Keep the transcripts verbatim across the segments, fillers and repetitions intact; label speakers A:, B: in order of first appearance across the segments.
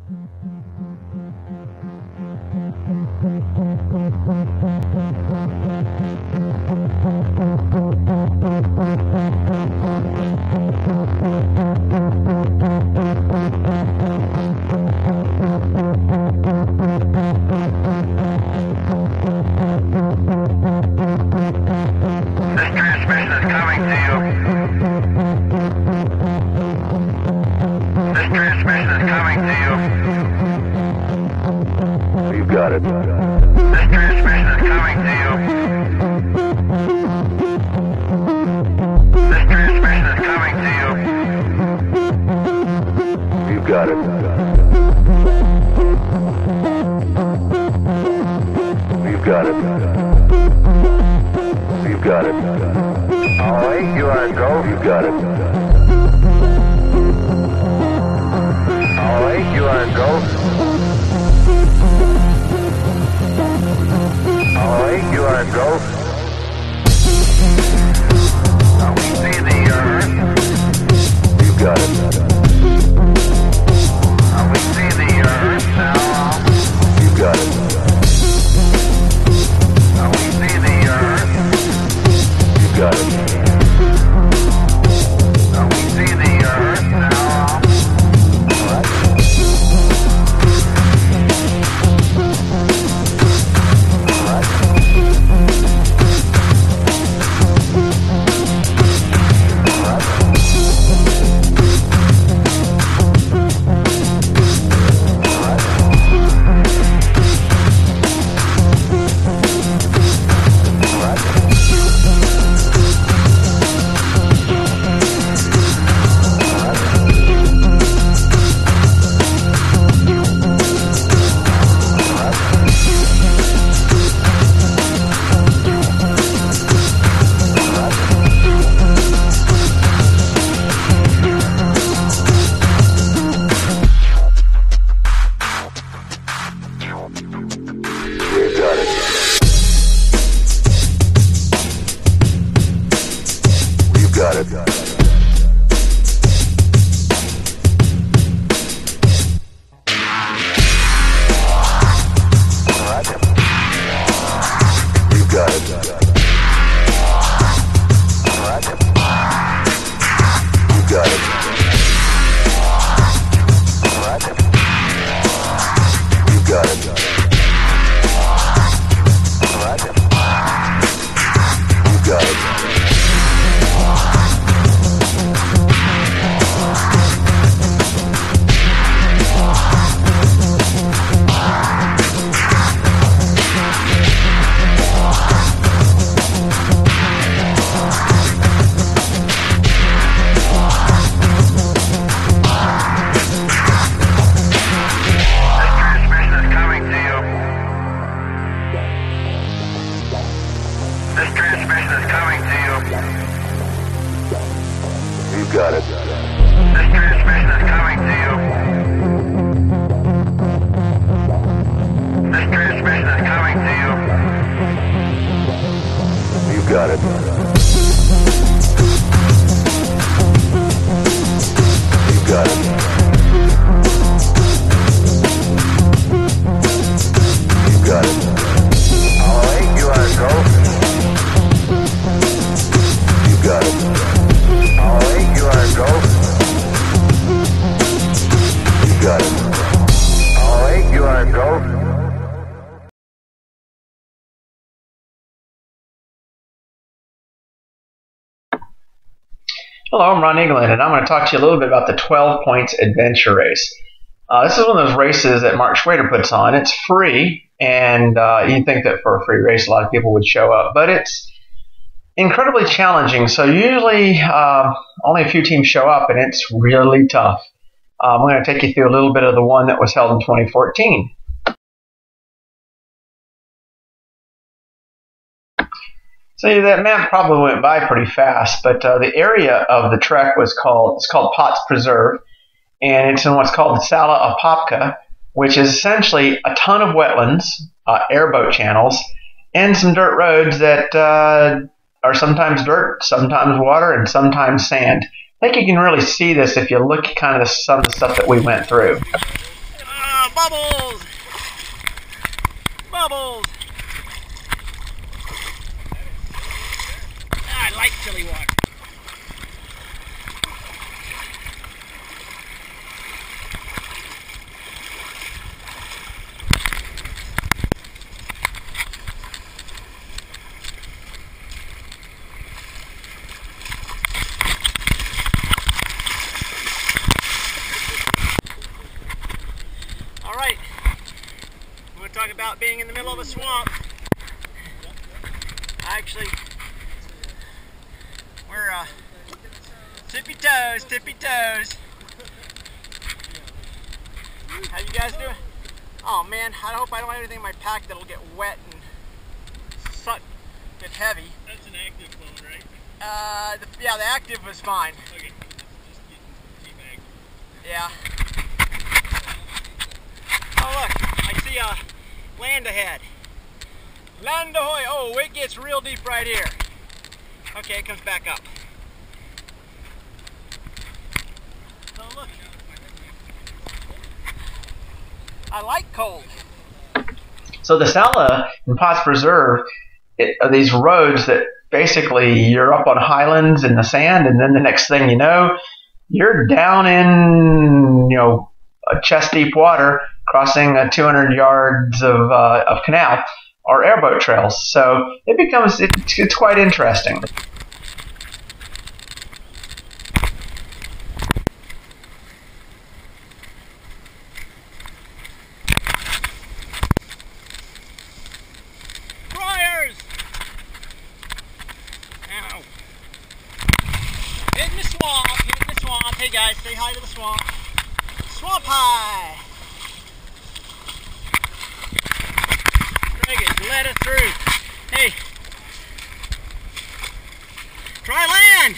A: Hello, I'm Ron England, and I'm going to talk to you a little bit about the twelve Points Adventure Race. Uh, this is one of those races that Mark Schrader puts on. It's free, and uh, you'd think that for a free race a lot of people would show up, but it's incredibly challenging. So usually uh, only a few teams show up, and it's really tough. Uh, I'm going to take you through a little bit of the one that was held in twenty fourteen. So that map probably went by pretty fast, but uh, the area of the trek was called, it's called Potts Preserve, and it's in what's called the Sala Apopka, which is essentially a ton of wetlands, uh, airboat channels, and some dirt roads that uh, are sometimes dirt, sometimes water, and sometimes sand. I think you can really see this if you look at kind of the, some of the stuff that we went through.
B: bubbles! Bubbles! Ah, I like chili water. Alright, I'm going to talk about being in the middle of a swamp. Actually, we're uh, tippy toes, tippy toes. How you guys doing? Oh man, I hope I don't have anything in my pack that'll get wet and suck, get heavy.
C: That's an active phone, right?
B: Uh, the, yeah, the active was fine.
C: Okay, just get teabag.
B: Yeah. Oh look, I see a uh, land ahead. Land ahoy! Oh, it gets real deep right here. Okay, it comes back up. So look. I like cold.
A: So the Sala in Potts Preserve it, are these roads that basically you're up on highlands in the sand, and then the next thing you know, you're down in you know chest deep water, crossing uh, two hundred yards of uh, of canal or airboat trails. So it becomes it, it's quite interesting.
B: Briars! Ow. Hitting the swamp, hitting the swamp. Hey guys, say hi to the swamp. Swamp high! Craig has let us through. Hey! Try land!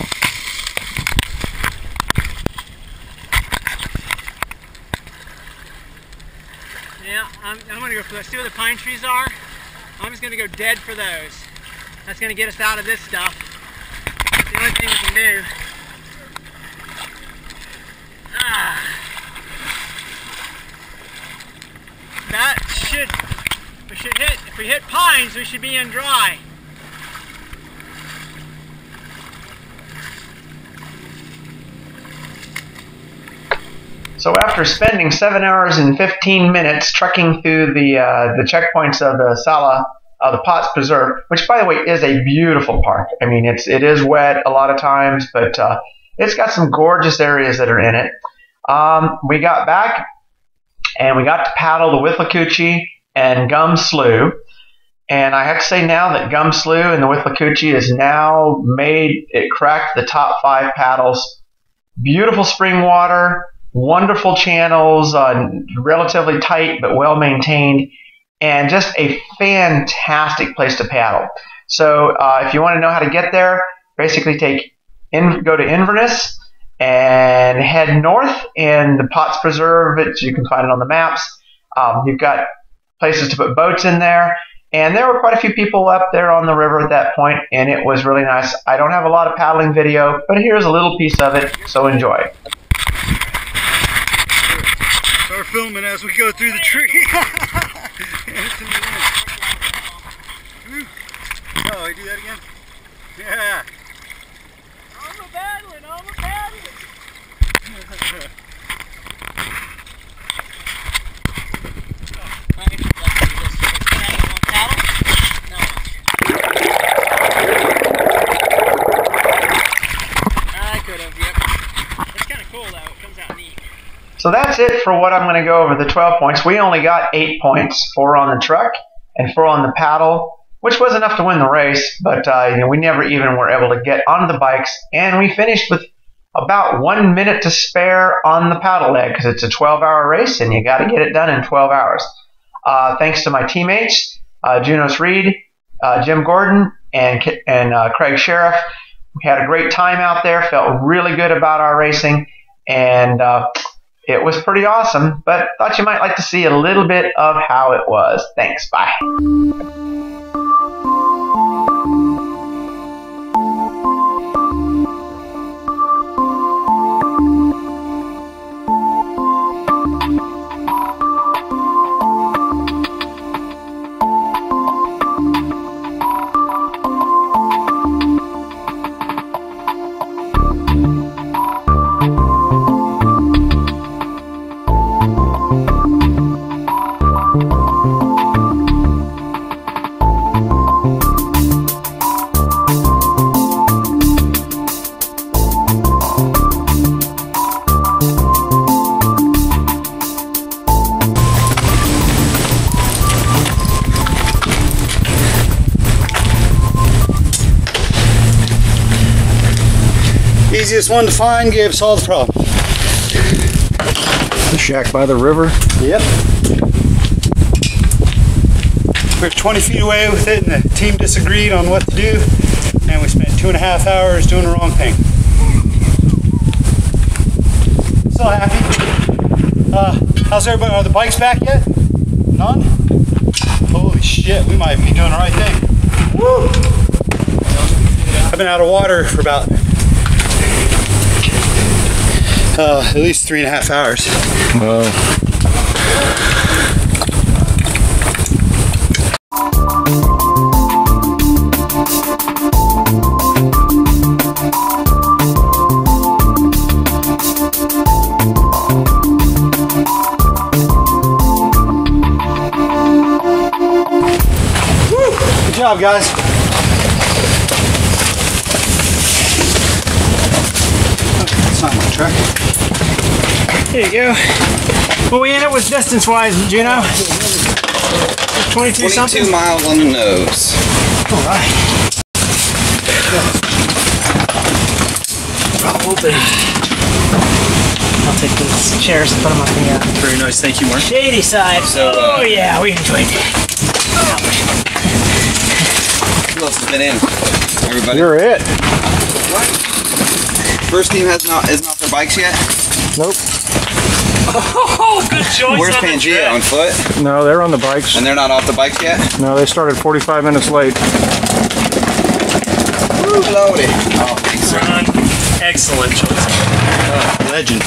B: Yeah, I'm, I'm gonna go for those. See where the pine trees are? I'm just gonna go dead for those. That's gonna get us out of this stuff. It's the only thing we can do. Ah. That should, we should hit, if we hit pines, we should be in dry.
A: So after spending seven hours and fifteen minutes trekking through the uh, the checkpoints of the Sala, uh, the Potts Preserve, which by the way is a beautiful park. I mean, it's it is wet a lot of times, but uh, it's got some gorgeous areas that are in it. Um, we got back and we got to paddle the Withlacoochee and Gum Slough. And I have to say now that Gum Slough and the Withlacoochee is now made, it cracked the top five paddles. Beautiful spring water, wonderful channels, uh, relatively tight but well maintained, and just a fantastic place to paddle. So uh, if you want to know how to get there, basically take in, go to Inverness and head north, and the Potts Preserve, it's, you can find it on the maps. Um, you've got places to put boats in there, and there were quite a few people up there on the river at that point, and it was really nice. I don't have a lot of paddling video, but here's a little piece of it, so enjoy.
C: Start filming as we go through the tree. Oh, I do that again? Yeah.
B: I'm a paddling, I'm a paddling.
A: So that's it for what I'm going to go over the twelve points. We only got eight points, four on the truck and four on the paddle, which was enough to win the race, but uh, you know, we never even were able to get onto the bikes, and we finished with about one minute to spare on the paddle leg because it's a twelve hour race and you got to get it done in twelve hours. Uh, thanks to my teammates, uh, Junos Reed, uh, Jim Gordon, and, and uh, Craig Sheriff. We had a great time out there, felt really good about our racing, and uh, it was pretty awesome, but thought you might like to see a little bit of how it was. Thanks, bye.
C: easiest one to find gave us all the problem.
D: The shack by the river.
C: Yep. We were twenty feet away with it, and the team disagreed on what to do, and we spent two and a half hours doing the wrong thing. Still happy. Uh, how's everybody? Are the bikes back yet? None? Holy shit, we might be doing the right thing. Woo! I've been out of water for about uh, at least three and a half hours.
D: Wow.
C: Good job, guys. That's not my truck.
B: There you go. What we end up with distance-wise, Juno? twenty-two something?
E: twenty-two miles on the nose.
B: All right. I'll take these chairs and put them on the uh,
C: Very nice, thank you, Mark.
B: shady side.
E: So, uh,
B: oh yeah, we enjoyed that.
E: Who else has been in? Everybody.
D: You're it.
E: First team has not isn't off their bikes yet.
D: Nope.
B: Oh, good choice.
E: Where's
B: on the
E: Pangea?
B: trip.
E: On foot?
D: No, they're on the bikes.
E: And they're not off the bikes yet?
D: No, they started forty-five minutes late.
E: Woo, loaded. Oh, thanks, sir.
B: Ron, excellent choice.
C: Legend.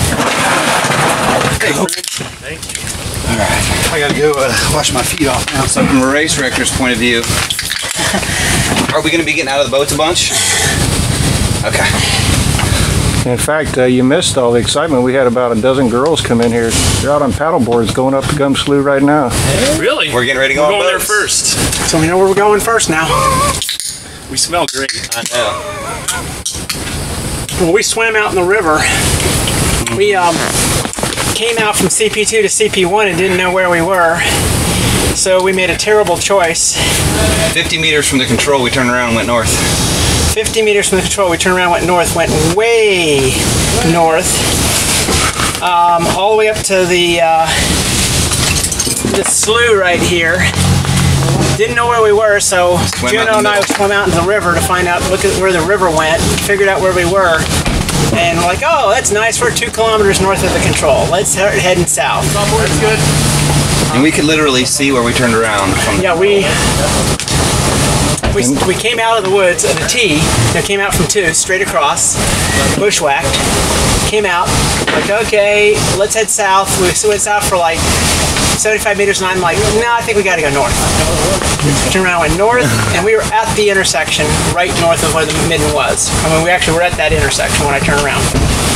B: Thank you.
E: Alright.
C: I gotta go uh, wash my feet off now.
E: So from a race director's point of view, are we going to be getting out of the boats a bunch? Okay.
D: In fact, uh, you missed all the excitement. We had about a dozen girls come in here. They're out on paddle boards going up the Gum Slough right now.
F: Really?
E: We're getting ready to go
F: We're
E: on
F: going there
E: boats.
F: first.
B: So we know where we're going first now.
F: We smell great.
E: I know.
B: When we swam out in the river, we um, came out from C P two to C P one and didn't know where we were. So we made a terrible choice.
E: fifty meters from the control, we turned around and went north.
B: fifty meters from the control, we turned around, went north, went way north, um, all the way up to the uh, the slough right here. Didn't know where we were, so
E: Swim out
B: Juno
E: in
B: and
E: the
B: I
E: middle.
B: swam out into the river to find out, look at where the river went, figured out where we were, and we're like, oh, that's nice. We're two kilometers north of the control. Let's start heading south.
F: That's good.
E: And we could literally see where we turned around from.
B: Yeah, we we, we came out of the woods at a T. No, came out from two, straight across, bushwhacked. Came out, like, okay, let's head south. We went south for like seventy-five meters, and I'm like, no, I think we got to go north. Turned around, went north, and we were at the intersection, right north of where the midden was. I mean, we actually were at that intersection when I turned around.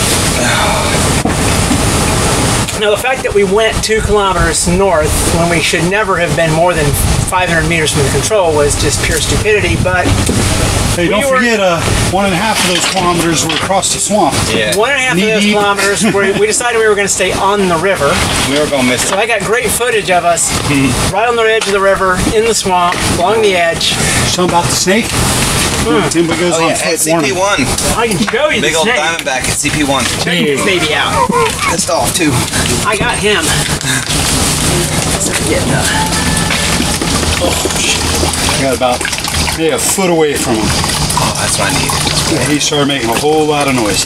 B: Now, the fact that we went two kilometers north when we should never have been more than five hundred meters from the control was just pure stupidity, but
C: Hey, don't
B: We were-
C: forget, uh, one and a half of those kilometers were across the swamp.
E: Yeah.
B: one and a half of
C: Knee
B: those
C: deep.
B: kilometers, we we decided we were going to stay on the river.
E: We were going to miss
B: So
E: it.
B: I got great footage of us right on the edge of the river, in the swamp, along the edge.
C: Something about the snake? Timber goes
E: Oh,
C: on
E: yeah,
C: foot
E: at C P
C: warning.
E: one.
B: I can show you
E: Big
B: the
E: old
B: snake.
E: Diamondback at C P one.
B: Check this baby out.
E: Pissed off, too.
B: I got him. Let's get the
C: I got about maybe a foot away from him.
E: Oh, that's what I need.
C: And he started making a whole lot of noise.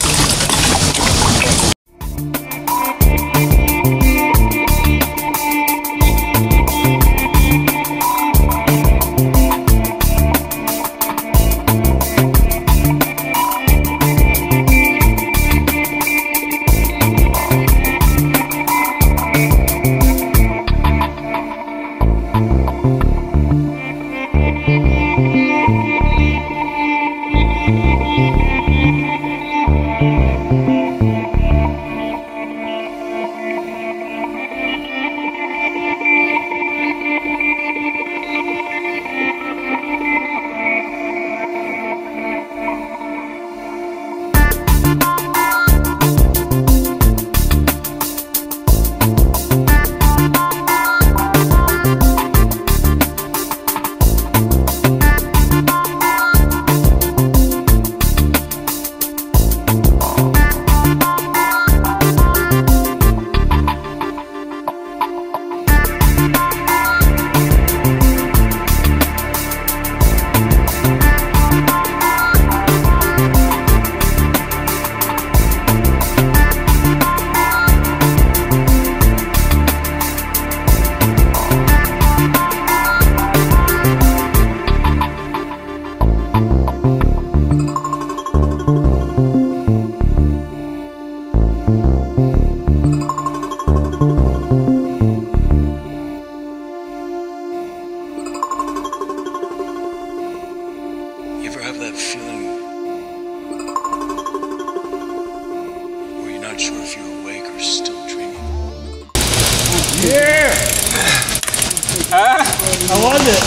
C: Yeah!
B: Huh?
C: How was it?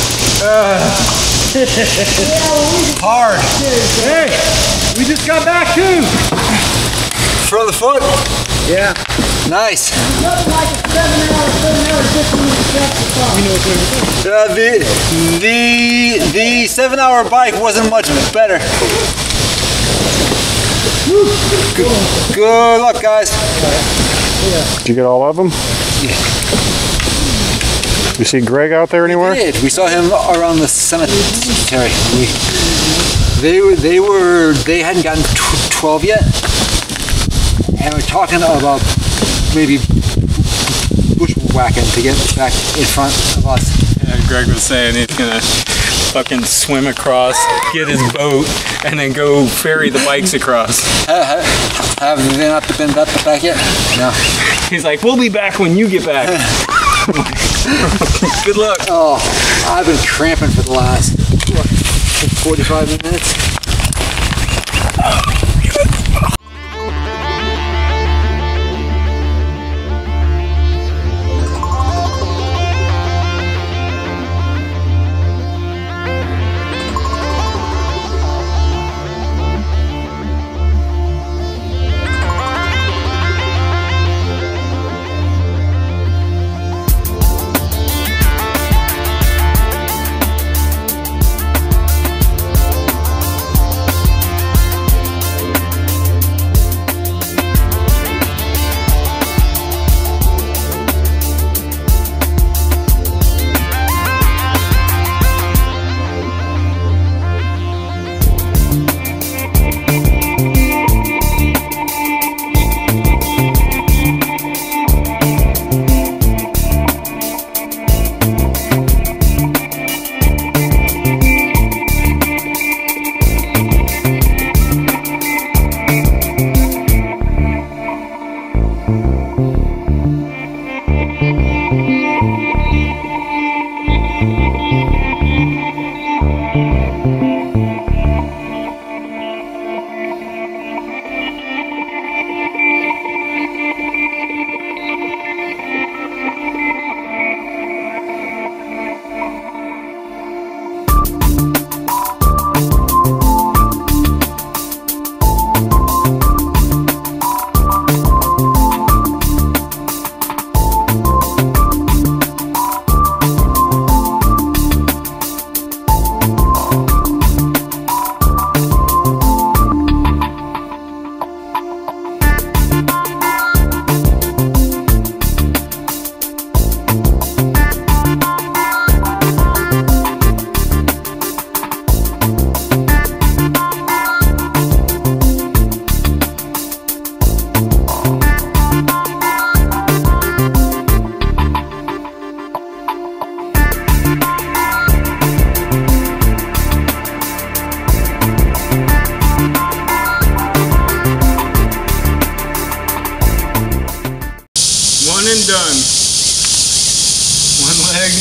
C: Hard. Hey, we just got back too.
B: From the foot?
C: Yeah.
B: Nice.
G: Nothing like a seven hour, seven hour, fifteen minute stretch for fun.
C: You know what's
B: Uh, the, the, the seven hour bike wasn't much better. Good, good luck, guys.
D: Did you get all of them? You see Greg out there anywhere?
B: We did. We saw him around the cemetery. We, they were, they were, they hadn't gotten tw twelve yet, and we're talking about maybe bushwhacking to get back in front of us.
F: Yeah, Greg was saying he's gonna fucking swim across, get his boat, and then go ferry the bikes across.
B: Have, have they not been back, back yet? No.
F: He's like, we'll be back when you get back. Good luck.
B: Oh, I've been cramping for the last, what, forty-five minutes?
F: One and done. One leg.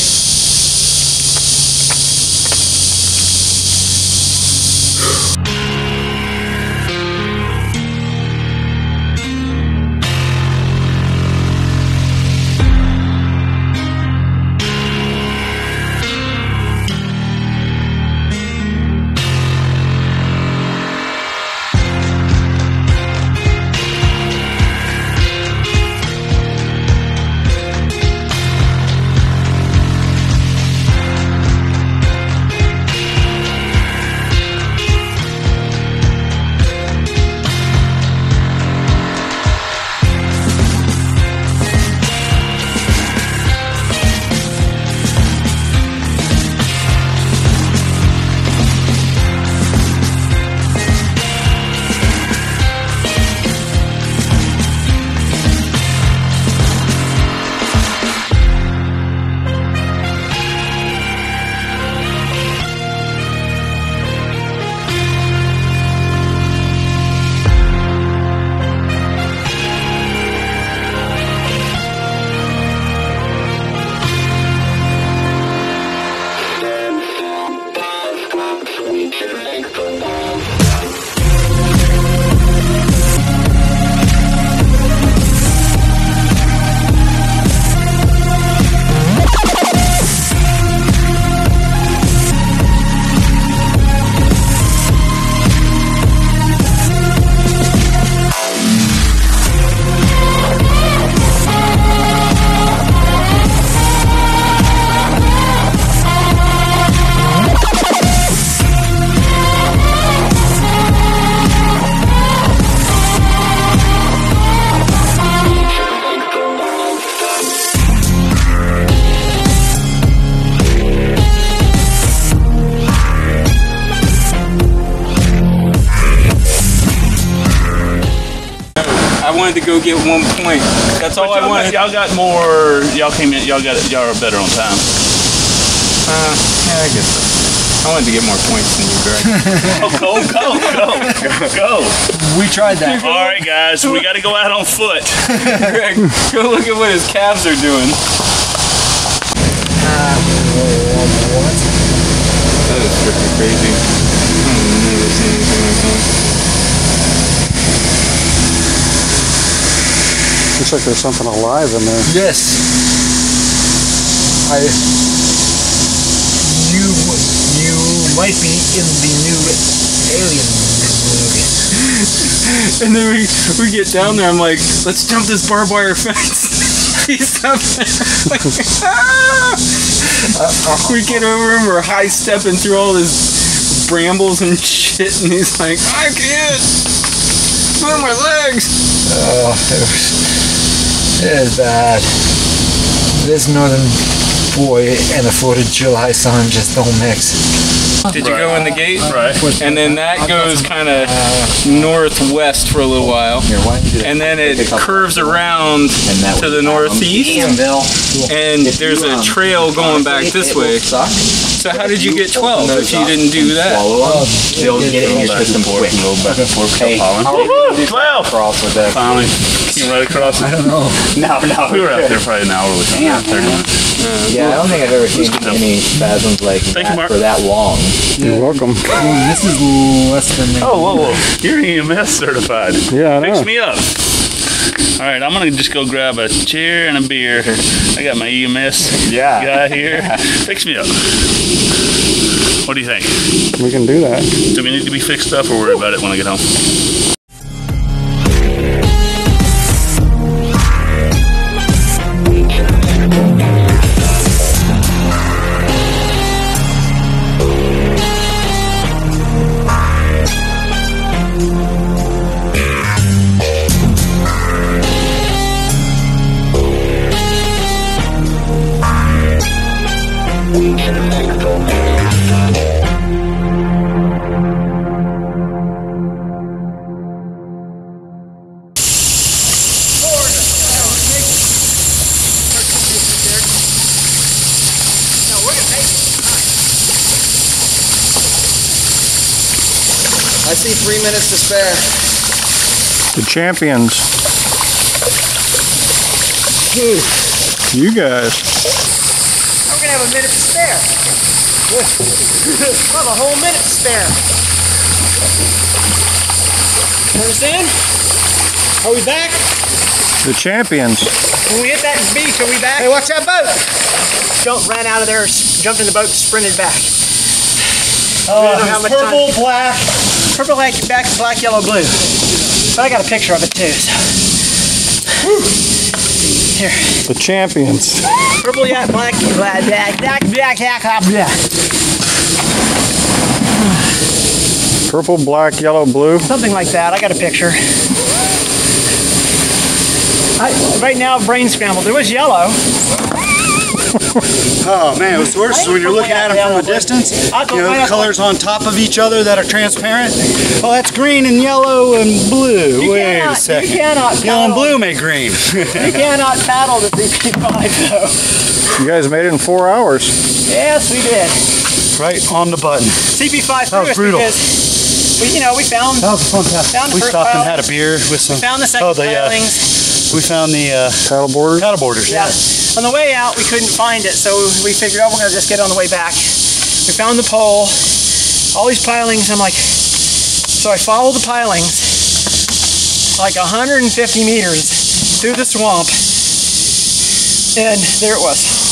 F: to go get one point. That's all
H: But
F: I
H: y'all
F: wanted.
H: got, y'all got more. Y'all came in. Y'all got. Y'all are better on time.
F: Uh, yeah, I guess so. I wanted to get more points than you, Greg.
H: Oh, go, go, go, go.
C: We tried that.
H: All right, guys, we got to go out on foot.
F: Greg, go look at what his calves are doing. That is freaking crazy. I've never seen anything like that.
D: Looks like there's something alive in there.
C: Yes. I. You you might be in the new Alien movie.
F: And then we we get down there. I'm like, let's jump this barbed wire fence. He's up there. We get over him. We're high stepping through all this brambles and shit, and he's like, I can't move my legs.
I: Oh, it was, it is bad. This northern boy and the fourth of July sun just don't mix.
F: Did you go in the gate?
H: Right.
F: And then that goes kind of northwest for a little while, and then it curves around to the northeast, and there's a trail going back this way. So how did you get twelve if you didn't do that?
I: They'll get it in your system quick. Hey,
H: twelve.
I: cross with that.
H: Finally, came right across. I don't know.
I: No, no.
H: We were out there probably an hour with them. thirty minutes.
I: Yeah, I don't think I've ever seen any spasms like
H: Thank you,
I: that
H: Mark.
I: for that long.
D: You're welcome.
I: This is less than.
H: Oh, whoa, whoa! You're E M S certified.
D: Yeah, I
H: Fix
D: know.
H: me up. All right, I'm gonna just go grab a chair and a beer. I got my E M S
I: Yeah.
H: guy here. Fix me up. What do you think?
D: We can do that.
H: Do we need to be fixed up or worry about it when I get home?
I: I see three minutes to spare.
D: The champions. You guys.
B: We're gonna have a minute to spare. We'll have a whole minute to spare. Understand? Are we back?
D: The champions.
B: When we hit that beach, are we back? Hey, watch that boat! Don't ran out of there, jumped in the boat, sprinted back.
C: Oh,
B: don't know how much
C: purple,
B: time.
C: black.
B: Purple, black, black, black, yellow, blue. But I got a picture of it too. So. Here.
D: The champions.
B: Purple, yeah, black, black, black, black, black, black, black.
D: Purple, black, yellow, blue.
B: Something like that. I got a picture. I, right now, brain scrambled. There was yellow.
C: Oh man, what's worse is when you're looking at them from a distance, you know, the colors on top of each other that are transparent. Oh, that's green and yellow and blue.
B: You
C: Wait
B: cannot,
C: a second.
B: You cannot
C: Yellow and
B: paddle.
C: blue make green.
B: You cannot paddle the C P five though.
D: You guys made it in four hours.
B: Yes, we did.
C: Right on the button.
B: C P five
C: That was
B: threw us
C: brutal.
B: because we, you know, we found
C: That was a fun time.
B: found the
C: We
B: first
C: stopped and
B: pilings.
C: had a beer with some.
B: We found the second
C: oh, the, uh,
B: pilings.
C: We found the uh,
D: Paddle boarders.
C: paddle boarders.
B: Yeah. On the way out, we couldn't find it, so we figured, oh, we're gonna just get it on the way back. We found the pole, all these pilings. I'm like, so I followed the pilings like one hundred fifty meters through the swamp, and there it was.